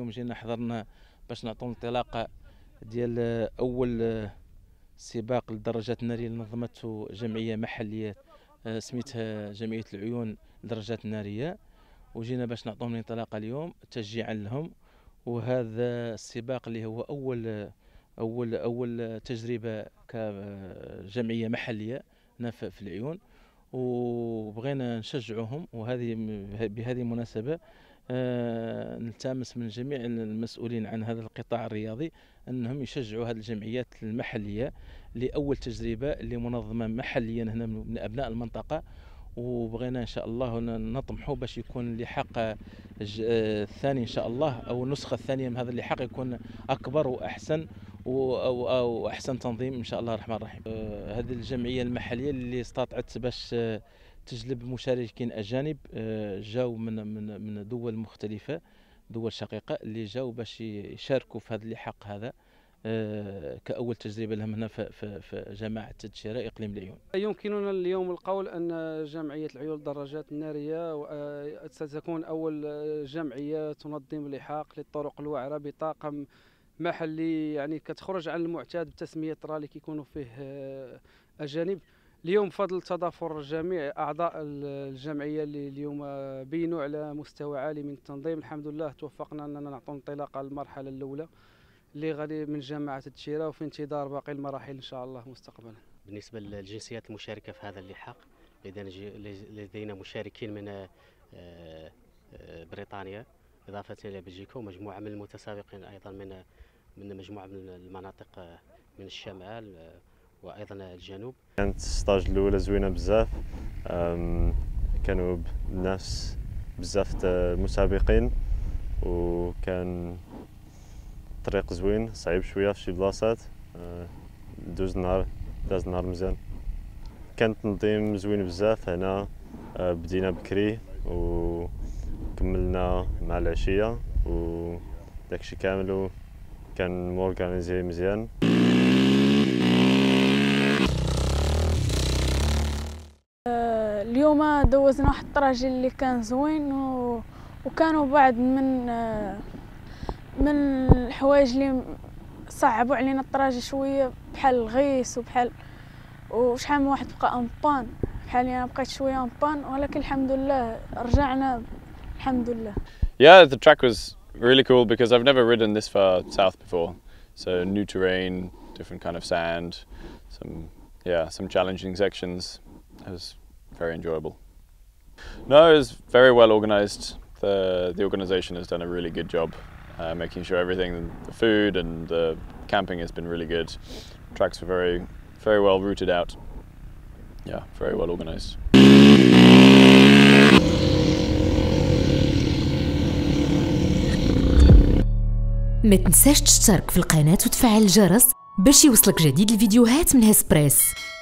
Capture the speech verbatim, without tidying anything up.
اليوم جينا حضرنا باش نعطوا انطلاقه ديال اول سباق للدراجات الناريه اللي نظمته جمعيه محليه سميتها جمعيه العيون للدراجات الناريه، وجينا باش نعطوهم الانطلاقه اليوم تشجيعا لهم. وهذا السباق اللي هو اول اول اول تجربه كجمعيه محليه هنا في العيون، وبغينا نشجعوهم. وهذه بهذه المناسبه آه نلتمس من جميع المسؤولين عن هذا القطاع الرياضي انهم يشجعوا هذه الجمعيات المحليه لاول تجربه اللي منظمه محليا هنا من ابناء المنطقه. وبغينا ان شاء الله نطمحوا باش يكون اللحاق الثاني ان شاء الله، او النسخه الثانيه من هذا اللحاق يكون اكبر واحسن واحسن تنظيم ان شاء الله الرحمن الرحيم. هذه الجمعيه المحليه اللي استطاعت باش تجلب مشاركين اجانب جاوا من من من دول مختلفه، دول شقيقه، اللي جاوا باش يشاركوا في هذا اللحاق هذا كأول تجربة لهم هنا في, في, في جماعة تدشيرة إقليم العيون. يمكننا اليوم القول أن جمعية العيون للدراجات النارية ستكون أول جمعية تنظم اللحاق للطرق الوعرة بطاقم محلي، يعني كتخرج عن المعتاد بتسمية رالي كيكونوا فيه أجانب. اليوم بفضل تضافر جميع أعضاء الجمعية اللي اليوم بينوا على مستوى عالي من التنظيم، الحمد لله توفقنا أننا نعطوا انطلاقة للمرحلة الأولى اللي غادي من جماعة التدشيرة، وفي انتظار باقي المراحل إن شاء الله مستقبلا. بالنسبة للجنسيات المشاركة في هذا اللحاق، لدينا مشاركين من بريطانيا إضافة إلى بلجيكا، ومجموعة من المتسابقين أيضا من من مجموعة من المناطق من الشمال وأيضا الجنوب. كانت الستاج الأولى زوينة بزاف، كانوا الناس بزاف المسابقين، وكان طريق زوين، صعيب شويه في شي بلاصات، دوز نهار داز نهار مزيان. كان تنظيم زوين بزاف هنا، بدينا بكري وكملنا مع العشيه وداكشي كامل، كان مورغانيزي مزيان. اليوم دوزنا واحد الطراجي اللي كان زوين، وكانوا بعض من من الحوايج اللي صعبوا علينا الطراجي شويه، بحال الغيس وبحال وشحال من واحد بقى امبان، بحال انا بقيت شويه امبان، ولكن الحمد لله رجعنا الحمد لله. Yeah, the track was really cool because I've never ridden this far south before, so new terrain, different kind of sand, some yeah some challenging sections. It was very enjoyable. No, it was very well organized. The the organization has done a really good job. Uh, making sure everything, the food and the camping has been really good. Tracks were very, very well routed out. Yeah, very well organized. ما تنساش تشترك في القناة وتفعل الجرس باش يوصلك جديد الفيديوهات من هسبريس.